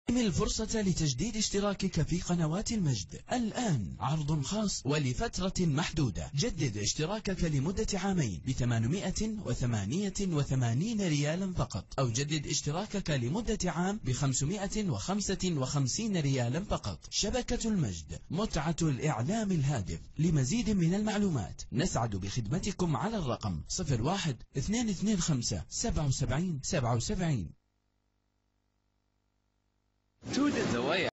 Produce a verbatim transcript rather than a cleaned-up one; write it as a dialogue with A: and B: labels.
A: الفرصة لتجديد اشتراكك في قنوات المجد. الآن عرض خاص ولفترة محدودة. جدد اشتراكك لمدة عامين بثمانمائة وثمانية وثمانين ريالا فقط، أو جدد اشتراكك لمدة عام بخمسمائة وخمسة وخمسين ريالا فقط. شبكة المجد، متعة الإعلام الهادف. لمزيد من المعلومات نسعد بخدمتكم على الرقم صفر واحد اثنين اثنين خمسة سبعة وسبعين سبعة وسبعين.
B: توجد زوايا